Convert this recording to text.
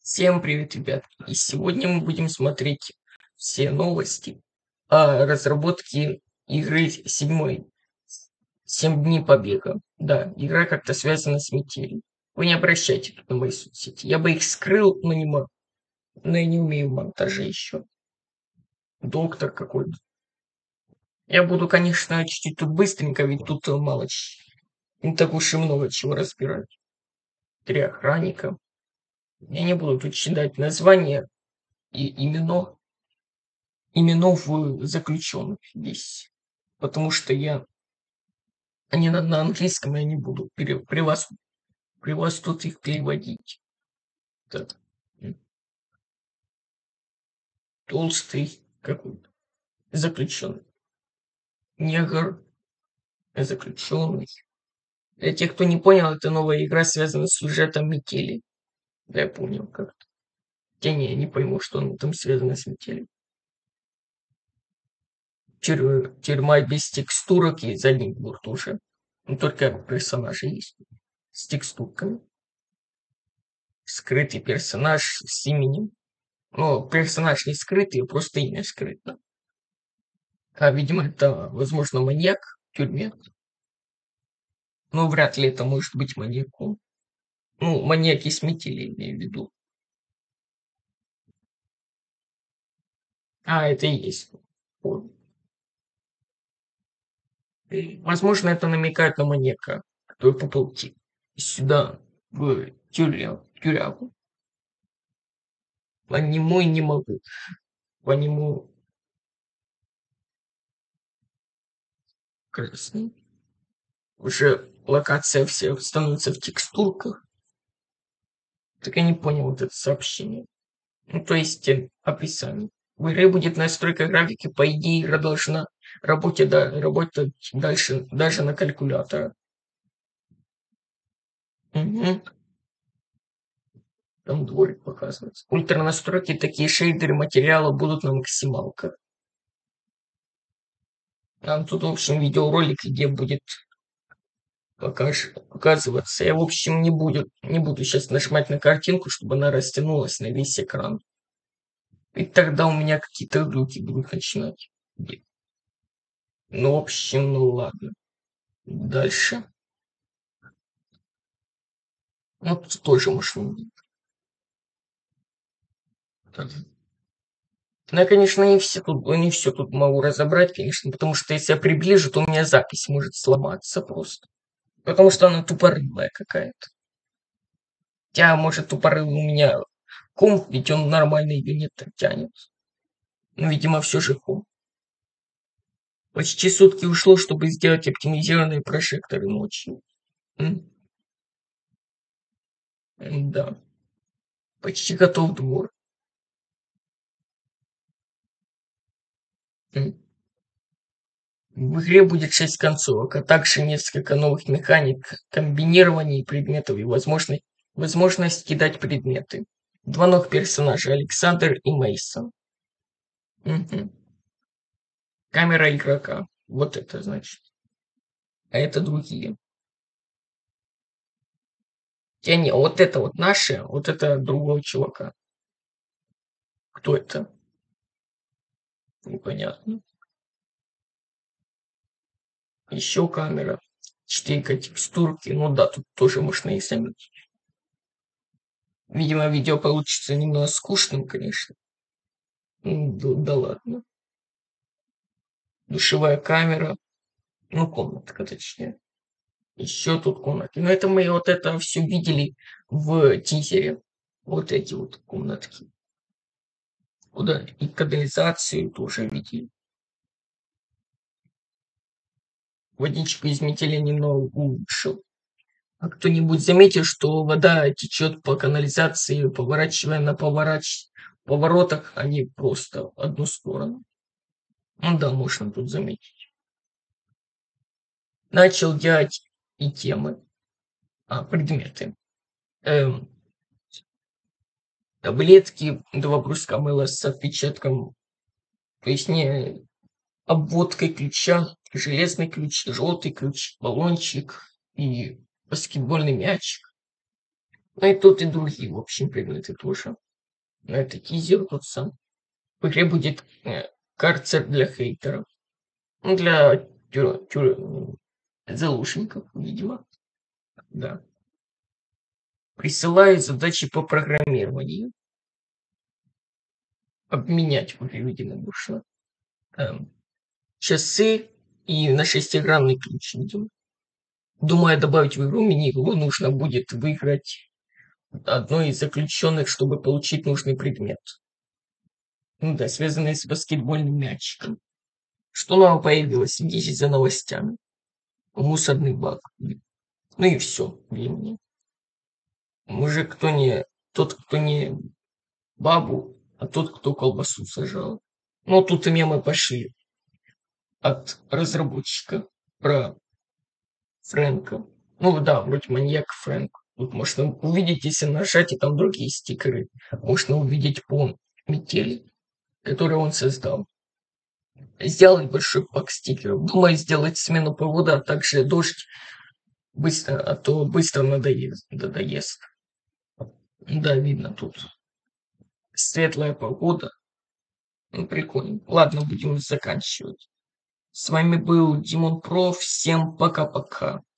Всем привет, ребят! И сегодня мы будем смотреть все новости о разработке игры «7 дней побега». Да, игра как-то связана с метелью. Вы не обращайте тут на мои соцсети. Я бы их скрыл, но я не умею монтажа еще. Доктор какой-то. Я буду, конечно, чуть-чуть тут быстренько, ведь тут не так уж и много чего разбирать. 3 охранника. Я не буду тут читать названия и именов заключенных здесь. Потому что они на английском я не буду при вас тут их переводить. Так, толстый какой-то заключенный. Негр заключенный. Для тех, кто не понял, это новая игра, связана с сюжетом метели. Да, я понял как-то. Я не пойму, что он там связано с метелью. Тюрьма без текстурок и задний двор тоже. Ну, только персонажи есть с текстурками. Скрытый персонаж с именем. Ну, персонаж не скрытый, а просто имя скрыто. Видимо, это, возможно, маньяк в тюрьме. Но вряд ли это может быть маньяком. Ну, маньяки с метели, имею в виду. Это и есть. Вот. И, возможно, это намекает на маньяка, который попал сюда, в тюрягу. По нему и не могу. По нему красный. Уже локация вся становится в текстурках. Так я не понял вот это сообщение. Ну, то есть описание. В игре будет настройка графики, по идее, игра должна работать дальше даже на калькуляторе. Мгм. Там дворик показывается. Ультра настройки, такие шейдеры материала будут на максималках. Там тут, в общем, видеоролик, где будет показываться. Я, в общем, не буду сейчас нажимать на картинку, чтобы она растянулась на весь экран. И тогда у меня какие-то глюки будут начинать. Ну, в общем, ну ладно. Дальше. Ну, тут тоже можно. Так. Ну, я, конечно, не все тут могу разобрать, конечно, потому что если я приближу, то у меня запись может сломаться просто. Потому что она тупорылая какая-то. Может, тупорылый у меня комп, ведь он нормально ее не тянет. Но, видимо, все же комп. Почти сутки ушло, чтобы сделать оптимизированные прожекторы ночью. Да. Почти готов двор. В игре будет 6 концовок, а также несколько новых механик, комбинирований предметов и возможность кидать предметы. 2 новых персонажа, Александр и Мейсон. Камера игрока. Вот это значит. А это другие. Вот это вот наши, вот это другого чувака. Кто это? Непонятно. Еще камера. 4К текстурки. Ну да, тут тоже можно и заметить. Видимо, видео получится немного скучным, конечно. Да ладно. Душевая камера. Ну, комнатка, точнее. Еще тут комнатки. Но это мы вот это все видели в тизере. Вот эти вот комнатки. Куда и канализацию тоже видели. Водичку из метели немного улучшил. А кто-нибудь заметил, что вода течет по канализации, поворачивая на поворотах, а не просто в одну сторону? Ну да, можно тут заметить. Начал делать и темы, предметы. Эм, Таблетки, 2 бруска мыла с отпечатком, то есть не обводкой ключа, железный ключ, желтый ключ, баллончик и баскетбольный мячик. Ну и тот, и другие, в общем, предметы тоже. Но это тизер тот сам. В игре будет карцер для хейтеров. Ну, для заложников, видимо. Да. Присылаю задачи по программированию. Обменять в игре, видимо, вышло. Часы и на шестигранный ключ, видимо. Думаю, добавить в игру мини-игру нужно будет выиграть одной из заключенных, чтобы получить нужный предмет. Ну да, связанный с баскетбольным мячиком. Что нового появилось? Следите за новостями. Мусорный бак. Ну и все для меня. Мужик, кто не... Тот, кто не бабу, а тот, кто колбасу сажал. Ну, тут и мемы пошли от разработчика про Фрэнка. Ну да, вроде маньяк Фрэнк. Тут можно увидеть, если нажать, и там другие стикеры. Можно увидеть по метели, который он создал. Сделать большой пак стикеров. Думаю, сделать смену погоды, а также дождь быстро, а то быстро надоест. Да, видно тут. Светлая погода. Ну, прикольно. Ладно, будем заканчивать. С вами был Димон Про. Всем пока-пока.